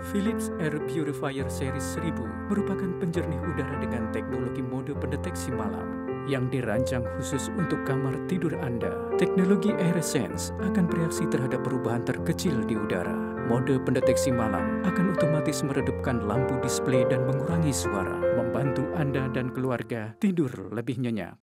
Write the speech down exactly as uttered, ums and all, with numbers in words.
Philips Air Purifier Series seribu merupakan penjernih udara dengan teknologi mode pendeteksi malam yang dirancang khusus untuk kamar tidur Anda. Teknologi AirSense akan bereaksi terhadap perubahan terkecil di udara. Mode pendeteksi malam akan otomatis meredupkan lampu display dan mengurangi suara, membantu Anda dan keluarga tidur lebih nyenyak.